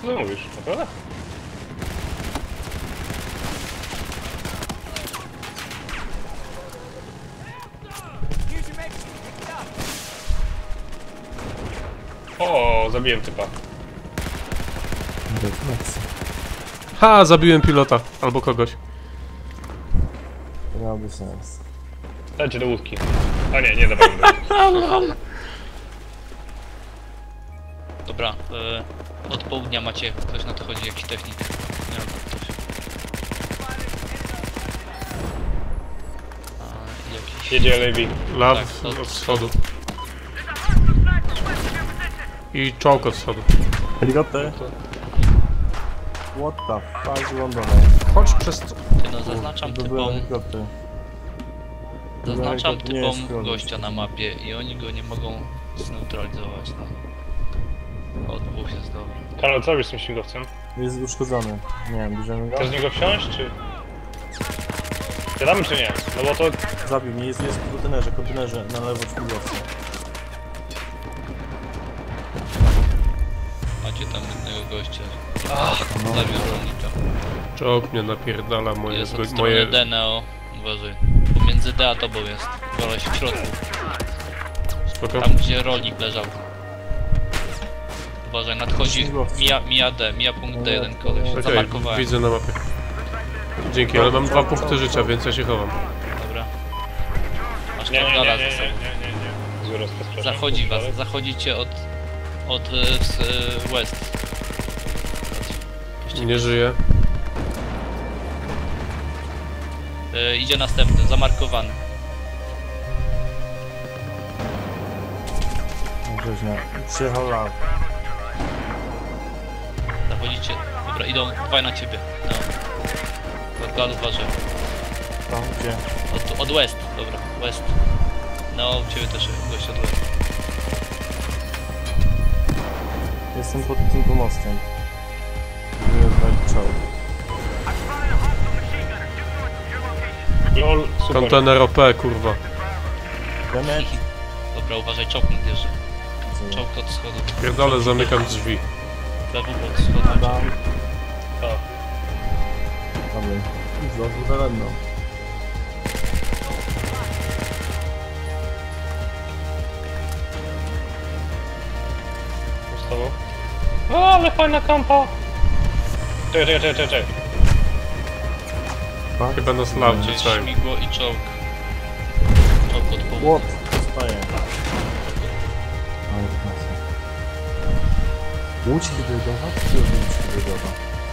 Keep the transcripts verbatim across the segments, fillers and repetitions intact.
Co mówisz? Naprawdę? O, zabiłem typa. Ha, zabiłem pilota. Albo kogoś. Miałby sens. Dajcie do łódki. A nie, nie dawaj do Dobra, e, od południa macie, ktoś na to chodzi, jakiś technik. Nie wiem, ktoś. A, jakiś... Jedzie Levi. Law Tak, od od wschodu. I czołg od wschodu. Helikopter? What the fuck Londonem? Chodź przez to. Ty, no zaznaczam To byłem typom, helikopter. zaznaczam nie jest typom szkoda. gościa na mapie i oni go nie mogą zneutralizować, no. Od dwóch jest dobra. Karol, co robisz z tym śmigłowcem? Jest uszkodzony. Nie wiem, bierzemy go? Chcesz z niego wsiąść, czy... Siadamy, czy nie? No bo to... Zabił mnie, jest, jest w kontenerze, kontenerze na lewo śmigłowca. Macie tam jednego gościa. No. Zabił rolnika. Czołg mnie napierdala moje... Jest od Moje... strony moje... D, Neo. Uważaj. Pomiędzy D a tobą jest. Koleś w środku. Spoko. Tam gdzie rolnik leżał. Uważaj, nadchodzi. Śmigłowca. Mija, mija D, mija punkt D jeden koleś. Okej, Zamarkowałem. widzę na mapie. Dzięki, ale mam dwa punkty życia, więc ja się chowam. Dobra. Masz Nie, nie, nie, nie, Kandala nie, ze nie, sobą. nie, nie, nie. Zły rozkaz, przepraszam. Zachodzi was, Dalej. zachodzicie od... od e, z, e, west. Nie żyję. E, idzie następny, zamarkowany. Grzeźnia. Przyjechał Law. Zachodzicie. Dobra, idą dwaj na ciebie. No. Korgal, uważaj. Tam gdzie? Od, od west, dobra, west. No, u ciebie też gość od west. Jestem pod tym pomostem. Próbuję znaleźć czołg. Lol, super. Kontener O P, kurwa. Demet? Dobra, uważaj, czołg nadjeżdża. Czołg od schodu. Pierdolę, zamykam drzwi. Lewo od schodu. Adam. Tak. Dobra. Znowu za mną. Z tobą. O, ale fajna kampa! Czekaj, czekaj, czekaj, czekaj. Tak? Chyba nas law Gdzie wrzucają. śmigło i czołg. Czołg od południa. Łop! Zostaje. Ale klasa. Łódź hybrydowa? Czy łódź hybrydowa?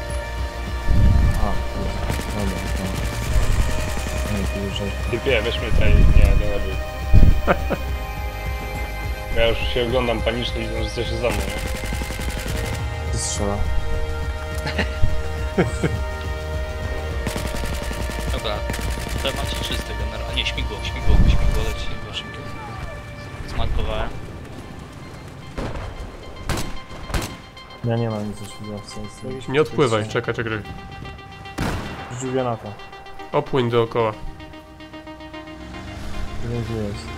A, kurwa. Dobra, to... Nie, tu już... Typie, weźmy tutaj... Nie, nie lepiej. Ja już się oglądam panicznie, widzę, że coś jest za mną, nie? Ty strzela. Dobra, te macie czyste generalnie. Nie, śmigło, śmigło, śmigło leci waszym kierunku. Zmarkowałem. Ja nie mam nic o śmigłowca. jest- Nie odpływaj, czekaj, czekaj. Rzucił granata. Opłyń dookoła. Nie wiem, gdzie jest.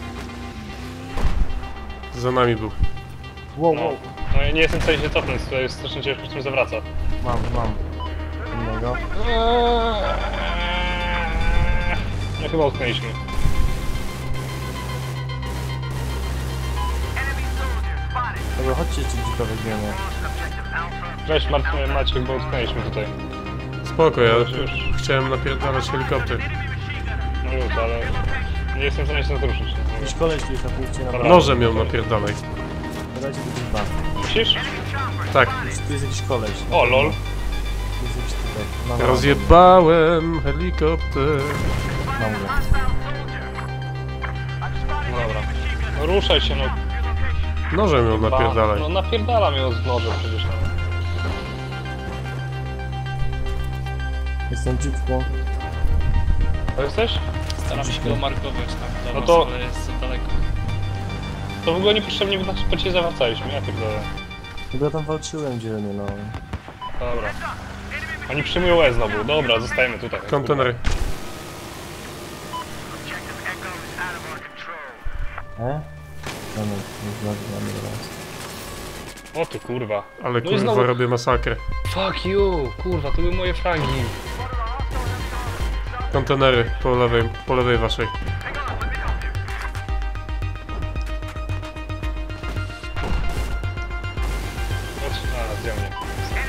Za nami był. Wow, No. wow. No ja nie jestem w stanie się cofnąć, to jest strasznie ciężko, z tym zawraca. Mam, mam. Innego. No chyba utknęliśmy. Dobra, chodźcie jeszcze dziko weźmiemy. Cześć Marcin, Maciek, bo utknęliśmy tutaj. Spoko, ja Już, już. chciałem napierdalać helikopter. No już, ale... Nie jestem w stanie się ruszyć. Jakiś koleś tu jest na punkcie na Dobra. Nożem ją napierdalaj. Dajcie tu dwa. Musisz? Tak, Tu jest jakiś koleś. O, lol. Tu jest jakiś tutaj. Mam, rozjebałem helikopter. Mam go. No dobra. No ruszaj się, no. Nożem ją Ba- napierdalaj. No napierdalam ją z nożem przecież. No. Jestem dziwką. To jesteś? Staram się go markować tam do No was, to- ale jest za daleko. To w ogóle niepotrzebnie by nas po ciebie zawracaliśmy, ja pierdolę. Bo ja tam walczyłem dzielnie, no. Dobra. Oni przyjmują E znowu, dobra, zostajemy tutaj. Kontenery. E? No, no, nie zgadłem raz. O ty kurwa. Ale No i kurwa znowu- robię masakrę. Fuck you! Kurwa, to były moje fragi. Kontenery po lewej, po lewej waszej. A, zdjął mnie.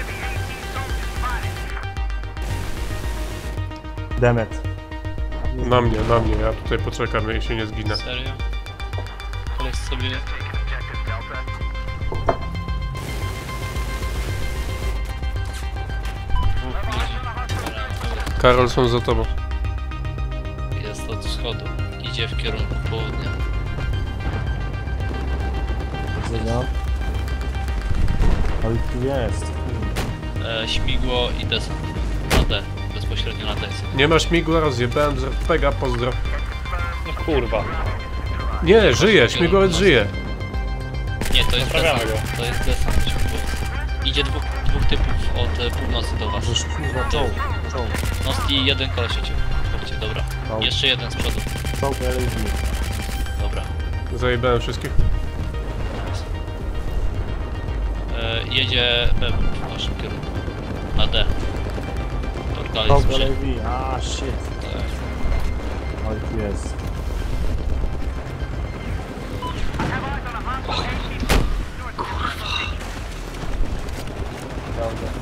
Demet. Na mnie, na mnie, ja tutaj poczekam, jeśli nie zginę. Serio? Koleś sobie... Dwóch ludzi. Dobra, Karol, są za tobą. jest od wschodu. Idzie w kierunku południa. Widzenia. Ale tu jest. E, śmigło i desant. Na D. Bezpośrednio na D. Nie ma śmigła, rozjebałem z Pega, pozdro. No kurwa. Nie, żyje, śmigłowiec żyje. Nie, to jest Naprawiamy desant. To jest desant śmigłowiec. Idzie dwóch, dwóch typów od e, północy do was. Możesz kurwa czołg. Czołg. Nosti jeden koleś idzie. Chodźcie, dobra. Czołg. Jeszcze jeden z przodu. Czołg L A V. Dobra. Zajebałem wszystkich. E, jedzie B w naszym kierunku. Na D. Torgal jest Czołg L przy... A V. A, shit. Tak. Ale tu jest. Kurwa.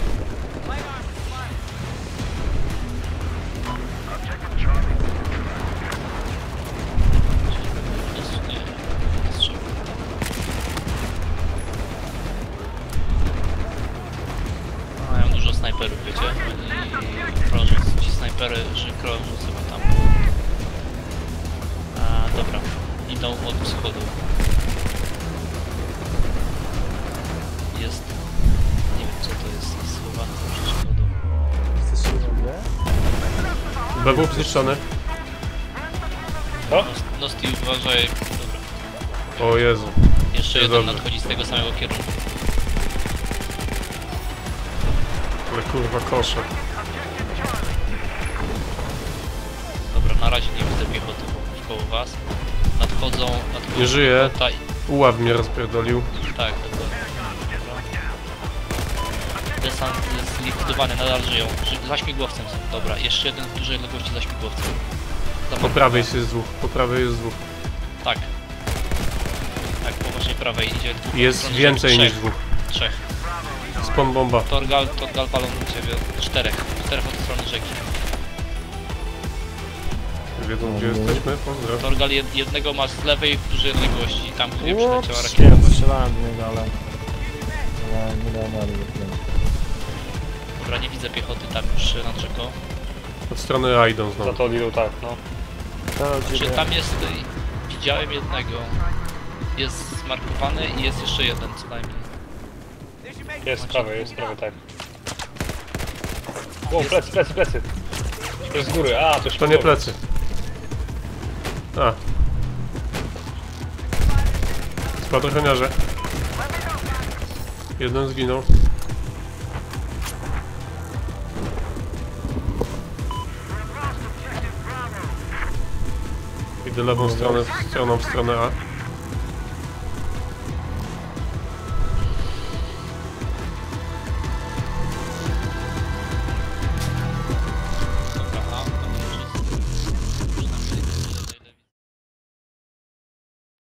Jest, nie, jest trzeba. A, ja mam dużo snajperów, wiecie? I krążą ci snajpery, że krążą sobie tam. A, dobra. Idą od wschodu. Jest... Nie wiem co to jest, schowane za przeszkodą. Chcesz się zrobić? B W zniszczony. Co? Nosti, uważaj. Dobra. O Jezu. Jeszcze To jeden dobrze. nadchodzi z tego samego kierunku. Ale kurwa kosze. Dobra, na razie nie widzę piechoty koło was. Nadchodzą, nadchodzą... Nie żyje. Tutaj. Uław mnie rozpierdolił. Tak, dokładnie. Desant jest zlikwidowany, nadal żyją. Ży- Za śmigłowcem są. Dobra, jeszcze jeden w dużej odległości za śmigłowcem. Za Po prawej jest dwóch, po prawej jest dwóch. Tak. Tak, po waszej prawej idzie dwóch. Jest stronę więcej rzeki. niż Trzech. dwóch. Trzech. Spon bomba. Torgal, Torgal palą do ciebie. Czterech. Czterech od strony rzeki. Wiedzą gdzie jesteśmy? Pozdro. Torgal jed jednego ma z lewej w dużej odległości. Tam, gdzie Ups, przyleciała nie, rakieta. strzelałem do niego, ale... Ale nie dałem rady. Dobra, nie widzę piechoty tam już nad rzeką. Od strony A idą Za znowu. to Lilu tak, no. To Czy ciebie... tam jest... y, Widziałem jednego. Jest zmarkowany i jest jeszcze jeden co najmniej. Jest z prawej, jest z prawej, tak. O, plecy, plecy, plecy. To jest z góry, a, to To nie śmigłowiec. plecy. A. Spadochroniarze. Jeden zginął. Idę lewą stronę, stroną w stronę A.